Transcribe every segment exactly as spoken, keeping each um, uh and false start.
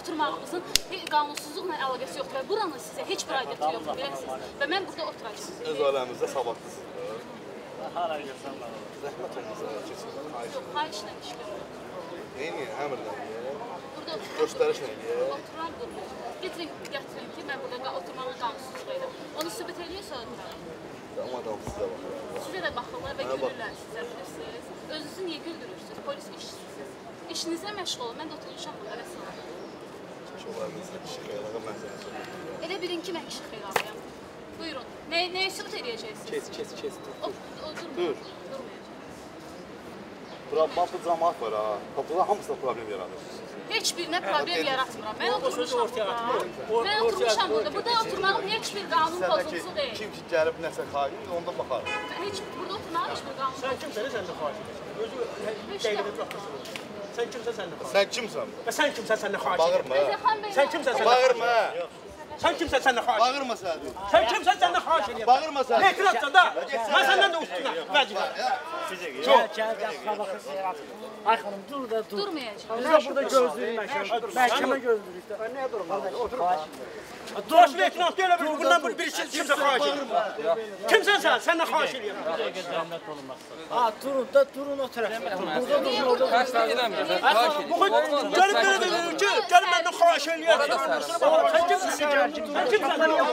oturmağımızın qanunsuzluqla əlaqəsi yoxdur və buranın sizə heç bir aidiyyəti yoxdur, biləsiniz. Və mən burada oturacağım. Öz aləmizdə savadlısınız. Hara gəlsən bana. Zəhmət olmasa keçin. Yox, xahişlə iş görürəm. Eyni, əmrlə deyə. Burada Göstərişlə deyə. oturan qurulur. Getirin, gətirin ki, mən burada oturmağın qanunsuzluq edirəm. Onu sübut ediyorsa oturarım. Amma adam sizə baxır. Sizə də baxırlar və gülürlər sizə, bilirsiniz. Özünüzü niyə güldürürsünüz? Polis işçisiniz. İşinizə məşğul olun. Mən də oturmuşam burada, vəssalam. Şolarınızda kişi xeylağa məsələsi. Elə bilin ki, mən kişi xeylalıyam. Buyurun. Nə, nəyə sübut edəcəksiniz? Kes, kes, kes. O, o, durmayacaq. Durmayacaq. Bura bax bu cəmaət var ha. Burada hamısına problem yaradır. Heç birinə problem yaratmıram. Mən oturmuşam burada. Mən oturmuşam burada. Burada oturmağım heç bir qanun pozuntusu deyil. Kim ki gəlib nəsə xahir, onda baxar. Heç burada oturmağım heç bir qanun Sən kimsən, sən də xahiş edirsən. Özü dəqiqədə buraxırsın. Sən kimsən, sən də xahiş. Sən kimsən? Və sən kimsən, sən də xahiş. Bağırma. Sən kimsən, sən də Bağırma. Sən kimsən, sən də xahiş. Bağırma sən. Sən kimsən, sən də xahiş edirsən. Bağırma sən. Etirafsan da. Mən səndən də üstünəm. Vəcibə. Gəl, gəl, gəl, qabaqı seyrat. Ay xanım, dur da, dur. durmayacaq. Biz də burada gözləyirik məhkəmə. Məhkəmə gözləyirik də. Niyə durmadın? Otur. Dost və etiraf deyil, bundan bir birisi kimsə xahiş edir. Kimsən sən? Səndən xahiş edirəm. Ha, durun da, durun o tərəfdə. Burada durun, orada durun. Xəstə eləmir. Bu gəlib belə deyir ki, gəlib məndən xahiş eləyər. Sən kimsən? Sən kimsən?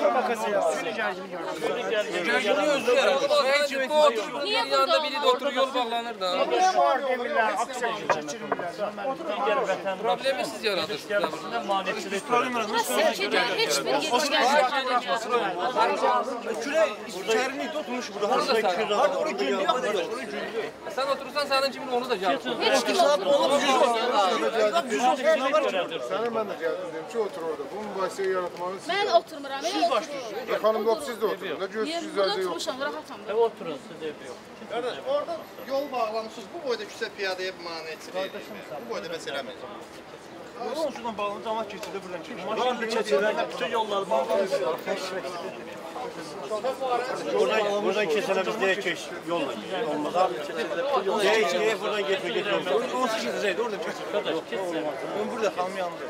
Gərgini özü yaradır. Niyə Bir yanda biri də oturur, yol bağlanır da. Var demirlər, aksiya keçirirlər. Problemi siz yaradırsınız. Səkidə heç bir yetişkənlik İçərinlikdə oturmuş burada. Orada sən. Orada gündü yoxdur. Sən oturursan sənin kimin onu da gəlir. heç kim oturmur. Sənə mən də gəldim dedim ki, otur orada. Bu mübahisəyi yaratmanın siz Mən oturmuram, elə otururum. xanım yox, siz də oturun. Da göz Niyə sizlərdə burada yox. oturmuşam, rahatam. Qardaş, orada yol bağlamışsınız. Bu boyda küçə piyadəyə maneçilik edir. Bu boyda məsələ mi? Şuradan bağlanır, camaat keçirdi buradan keçir. Maşın bir keçirlər, bütün yolları bağlanır. Buradan keçənə biz deyək keç yolla. Olmaz abi. Deyək ki, buradan getmə, get yolla. Onsuz keçəcəkdi, orada keçir. Mən burada xanım yanımda.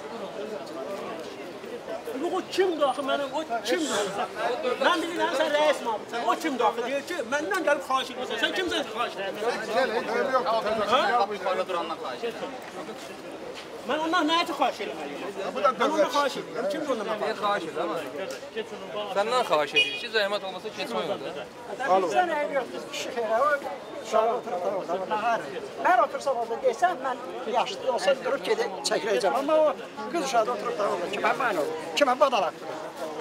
Bu kimdir axı mənim? O kimdir? Mən bilirəm sən rəis məmursan. O kimdir axı? Deyir ki, məndən gəlib xahiş edirsən. Sən kimsən xahiş edirsən? Gəl, eybi yoxdur. Yuxarıda durandan xahiş Mən ondan nəyə ki xahiş eləməliyim? Mən ondan xahiş edirəm. Kimdir ondan mən Niyə xahiş edir ama? Səndən xahiş edir ki, zəhmət olmasa keçmək olur. Sən eybi yoxdur, kişi xeyrə. Uşaq oturub da orada, nahar. Mən otursam orada desəm, mən yaşlı olsa durub gedib çəkiləcəm. Amma o qız uşaqda oturub da orada kimə mən olur, kimə badalaq durur.